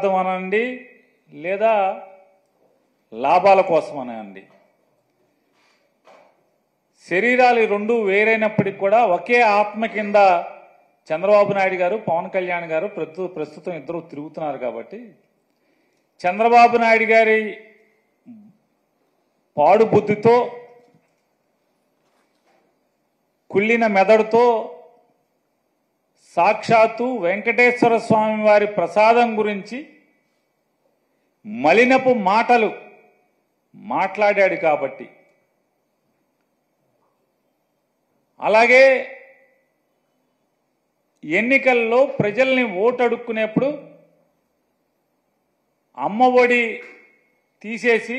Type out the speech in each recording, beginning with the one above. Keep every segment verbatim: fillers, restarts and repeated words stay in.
అవసరార్థం అనండి లేదా లాభాల కోసం అనండి, శరీరాలు రెండు వేరైనప్పటికీ కూడా ఒకే ఆత్మ కింద చంద్రబాబు నాయుడు గారు పవన్ కళ్యాణ్ గారు ప్రస్తుతం ఇద్దరు తిరుగుతున్నారు. కాబట్టి చంద్రబాబు నాయుడు గారి పాడు బుద్ధితో కుళ్ళిన మెదడుతో సాక్షాత్తు వెంకటేశ్వర స్వామి వారి ప్రసాదం గురించి మలినపు మాటలు మాట్లాడాడు. కాబట్టి అలాగే ఎన్నికల్లో ప్రజల్ని ఓటు అడుక్కునేప్పుడు అమ్మఒడి తీసేసి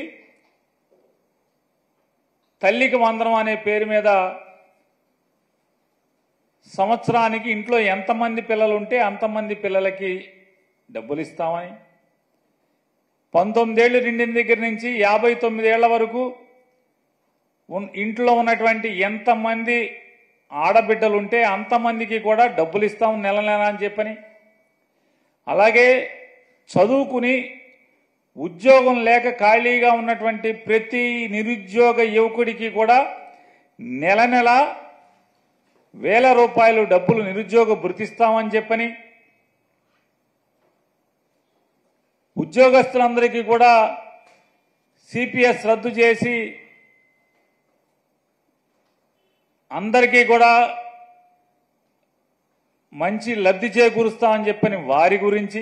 తల్లికి వందనం అనే పేరు మీద సంవత్సరానికి ఇంట్లో ఎంతమంది పిల్లలు ఉంటే అంతమంది పిల్లలకి డబ్బులు ఇస్తామని, పంతొమ్మిదేళ్లు నిండిన దగ్గర నుంచి యాభై తొమ్మిదేళ్ల వరకు ఇంట్లో ఉన్నటువంటి ఎంతమంది ఆడబిడ్డలు ఉంటే అంతమందికి కూడా డబ్బులు ఇస్తాం నెల నెల అని చెప్పని, అలాగే చదువుకుని ఉద్యోగం లేక ఖాళీగా ఉన్నటువంటి ప్రతి నిరుద్యోగ యువకుడికి కూడా నెల నెల వేల రూపాయలు డబ్బులు నిరుద్యోగ భృతిస్తామని చెప్పని, ఉద్యోగస్తులందరికీ కూడా సిపిఎస్ రద్దు చేసి అందరికీ కూడా మంచి లబ్ధి చేకూరుస్తామని చెప్పని వారి గురించి,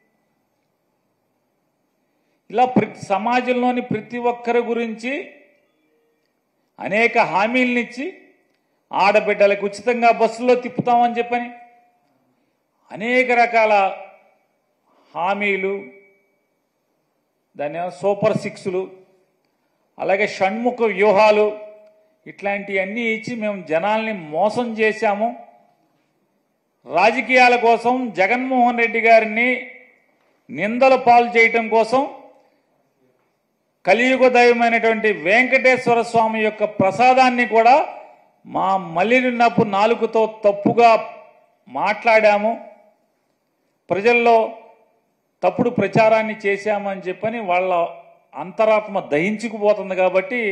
ఇలా ప్రతి సమాజంలోని ప్రతి ఒక్కరి గురించి అనేక హామీలనిచ్చి ఆడబిడ్డలకు ఉచితంగా బస్సులో తిప్పుతామని చెప్పని అనేక రకాల హామీలు, దాని సూపర్ సిక్స్లు, అలాగే షణ్ముఖ వ్యూహాలు ఇట్లాంటివన్నీ ఇచ్చి మేము జనాల్ని మోసం చేశాము. రాజకీయాల కోసం జగన్మోహన్ రెడ్డి గారిని నిందల పాలు చేయటం కోసం కలియుగ దైవమైనటువంటి వెంకటేశ్వర స్వామి యొక్క ప్రసాదాన్ని కూడా మా మలినపు నాలుకతో తప్పుగా మాట్లాడాము, ప్రజల్లో తప్పుడు ప్రచారాన్ని చేశామని చెప్పని వాళ్ళ అంతరాత్మ దహించుకుపోతుంది. కాబట్టి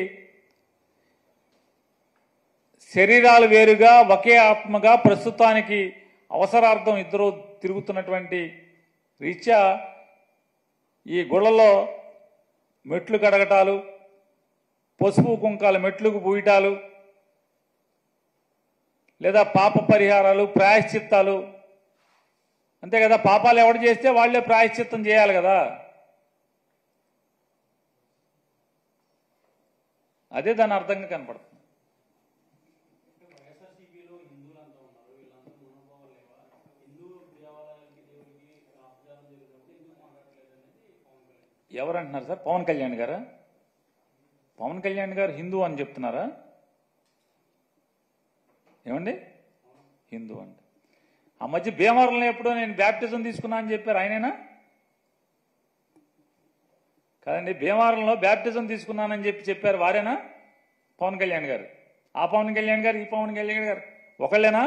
శరీరాలు వేరుగా ఒకే ఆత్మగా ప్రస్తుతానికి అవసరార్థం ఇద్దరు తిరుగుతున్నటువంటి రీత్యా ఈ గుళ్ళలో మెట్లు కడగటాలు, పసుపు కుంకాల మెట్లుకు పూయటాలు, లేదా పాప పరిహారాలు, ప్రాయశ్చిత్తాలు, అంతే కదా. పాపాలు ఎవడు చేస్తే వాళ్లే ప్రాయశ్చిత్తం చేయాలి కదా. అదే దాని అర్థంగా కనపడుతుంది. ఎవరంటున్నారు సార్? పవన్ కళ్యాణ్ గారా? పవన్ కళ్యాణ్ గారు హిందూ అని చెప్తున్నారా? ఏమండి హిందూ అంటే ఆ మధ్య భీమవరంలో ఎప్పుడో నేను బ్యాప్టిజం తీసుకున్నా అని చెప్పారు, ఆయనేనా? కాదండి, భీమవరంలో బ్యాప్టిజం తీసుకున్నానని చెప్పి చెప్పారు, వారేనా? పవన్ కళ్యాణ్ గారు. ఆ పవన్ కళ్యాణ్ గారు ఈ పవన్ కళ్యాణ్ గారు ఒకళ్ళేనా?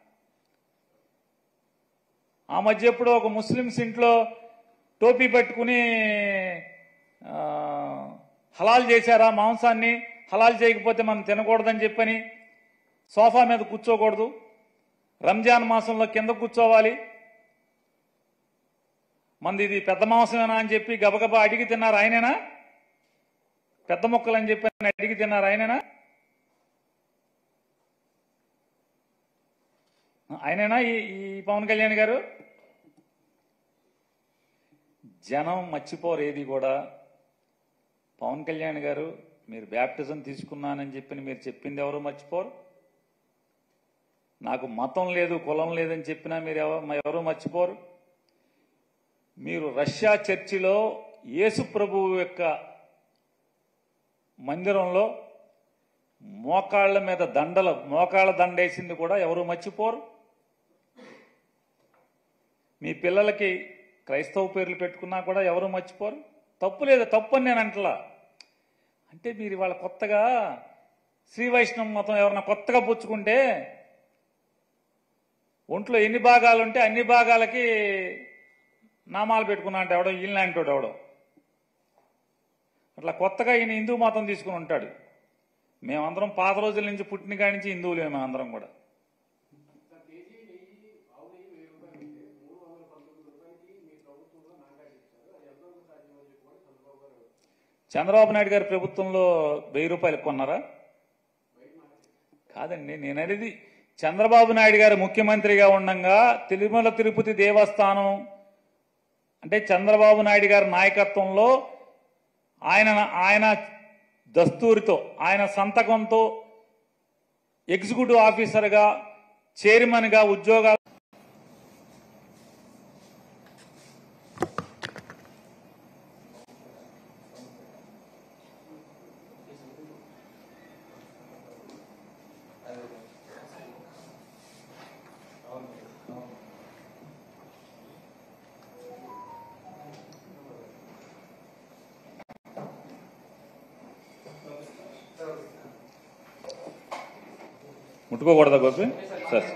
ఆ మధ్య ఎప్పుడో ఒక ముస్లిమ్స్ ఇంట్లో టోపీ పెట్టుకుని హలాల్ చేశారా మాంసాన్ని, హలాల్ చేయకపోతే మనం తినకూడదని చెప్పని సోఫా మీద కూర్చోకూడదు, రంజాన్ మాసంలో కింద కూర్చోవాలి, మంది ఇది పెద్ద మాంసమేనా అని చెప్పి గబగబా అడిగి తిన్నారు, ఆయనేనా? పెద్ద మొక్కలు అని చెప్పి అడిగి తిన్నారు, ఆయనేనా? ఆయనేనా ఈ ఈ పవన్ కళ్యాణ్ గారు? జనం మర్చిపోరు ఏది కూడా. పవన్ కళ్యాణ్ గారు మీరు బ్యాప్టిజం తీసుకున్నానని చెప్పి మీరు చెప్పింది ఎవరు మర్చిపోరు. నాకు మతం లేదు కులం లేదని చెప్పినా మీరు ఎవరు మర్చిపోరు. మీరు రష్యా చర్చిలో యేసు ప్రభువు యొక్క మందిరంలో మోకాళ్ల మీద దండలు మోకాళ్ళ దండేసింది కూడా ఎవరు మర్చిపోరు. మీ పిల్లలకి క్రైస్తవ పేర్లు పెట్టుకున్నా కూడా ఎవరు మర్చిపోరు. తప్పు లేదు, తప్పు అని నేను అంటలా. అంటే మీరు వాళ్ళ కొత్తగా శ్రీ వైష్ణవ మతం ఎవరన్నా కొత్తగా పుచ్చుకుంటే ఒంట్లో ఎన్ని భాగాలు ఉంటే అన్ని భాగాలకి నామాలు పెట్టుకున్నా అంటే ఎవడో ఈయన లాంటి ఎవడో అట్లా కొత్తగా ఈయన హిందూ మతం తీసుకుని ఉంటాడు. మేమందరం పాత రోజుల నుంచి పుట్టిన కాడి నుంచి హిందువులే మేమందరం కూడా. చంద్రబాబు నాయుడు గారి ప్రభుత్వంలో వెయ్యి రూపాయలు కొన్నారా? కాదండి, నేను అనేది చంద్రబాబు నాయుడు గారు ముఖ్యమంత్రిగా ఉండగా తిరుమల తిరుపతి దేవస్థానం అంటే చంద్రబాబు నాయుడు గారి నాయకత్వంలో ఆయన ఆయన దస్తూరితో ఆయన సంతకంతో ఎగ్జిక్యూటివ్ ఆఫీసర్గా చైర్మన్గా ఉద్యోగాలు ముట్టుకోకూడదా గోపి? సార్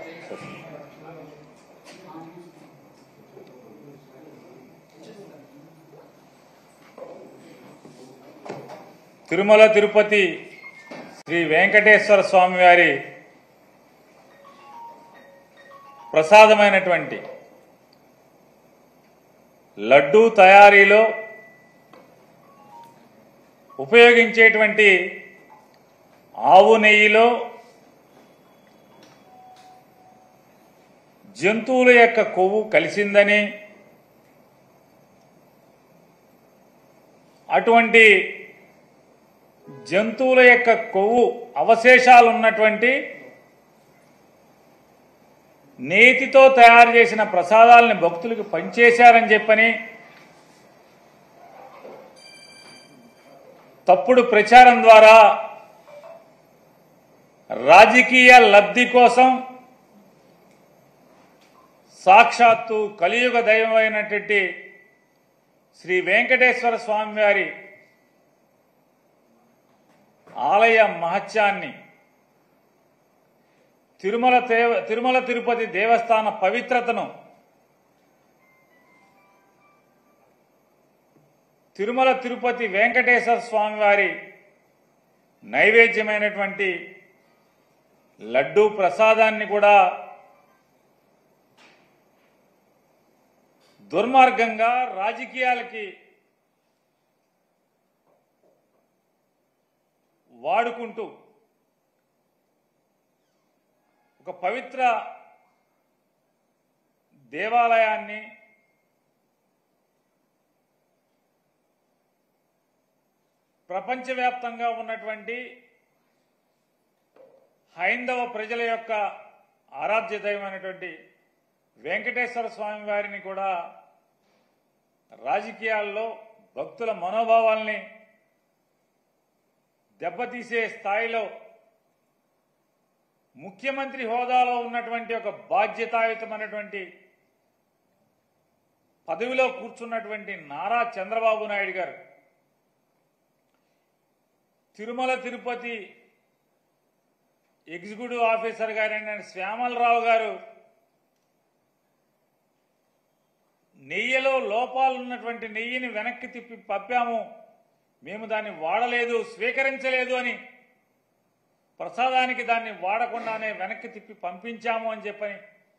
తిరుమల తిరుపతి శ్రీ వెంకటేశ్వర స్వామి వారి ప్రసాదమైనటువంటి లడ్డూ తయారీలో ఉపయోగించేటువంటి ఆవు నెయ్యిలో జంతువుల యొక్క కొవ్వు కలిసిందని, అటువంటి జంతువుల యొక్క కొవ్వు అవశేషాలు ఉన్నటువంటి నేతితో తయారు చేసిన ప్రసాదాలని భక్తులకు పంచేశారని చెప్పని తప్పుడు ప్రచారం ద్వారా రాజకీయ లబ్ధి కోసం సాక్షాత్తు కలియుగ దైవమైనటువంటి శ్రీ వెంకటేశ్వర స్వామి వారి ఆలయ మహత్యాన్ని, తిరుమల తిరుమల తిరుపతి దేవస్థాన పవిత్రతను, తిరుమల తిరుపతి వెంకటేశ్వర స్వామి వారి నైవేద్యమైనటువంటి లడ్డూ ప్రసాదాన్ని కూడా దుర్మార్గంగా రాజకీయాలకి వాడుకుంటూ ఒక పవిత్ర దేవాలయాన్ని ప్రపంచవ్యాప్తంగా ఉన్నటువంటి హైందవ ప్రజల యొక్క ఆరాధ్య దైవమైనటువంటి వెంకటేశ్వర స్వామి వారిని కూడా రాజకీయాల్లో భక్తుల మనోభావాల్ని దెబ్బతీసే స్థాయిలో ముఖ్యమంత్రి హోదాలో ఉన్నటువంటి ఒక బాధ్యతాయుతమైనటువంటి పదవిలో కూర్చున్నటువంటి నారా చంద్రబాబు నాయుడు గారు తిరుమల తిరుపతి ఎగ్జిక్యూటివ్ ఆఫీసర్ గారైన శ్యామలరావు గారు నెయ్యిలో లోపాలున్నటువంటి నెయ్యిని వెనక్కి తిప్పి పంపాము, మేము దాన్ని వాడలేదు, స్వీకరించలేదు అని, ప్రసాదానికి దాన్ని వాడకుండానే వెనక్కి తిప్పి పంపించాము అని చెప్పని,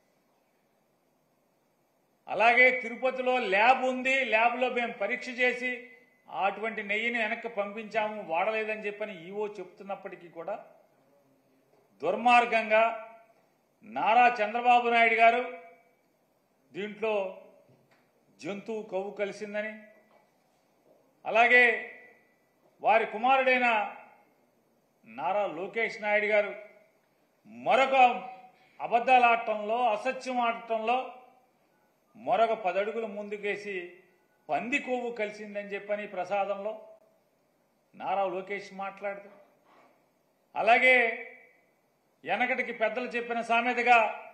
అలాగే తిరుపతిలో ల్యాబ్ ఉంది, ల్యాబ్లో మేము పరీక్ష చేసి అటువంటి నెయ్యిని వెనక్కి పంపించాము, వాడలేదని చెప్పని ఈవో చెప్తున్నప్పటికీ కూడా దుర్మార్గంగా నారా చంద్రబాబు నాయుడు గారు దీంట్లో జంతువు కొవ్వు కలిసిందని, అలాగే వారి కుమారుడైన నారా లోకేష్ నాయుడు గారు మరొక అబద్ధాలు ఆడటంలో, అసత్యం ఆడటంలో మరొక పదడుగులు ముందుకేసి పంది కొవ్వు కలిసిందని చెప్పని ప్రసాదంలో నారా లోకేష్ మాట్లాడుతూ, అలాగే వెనకటికి పెద్దలు చెప్పిన సామెతగా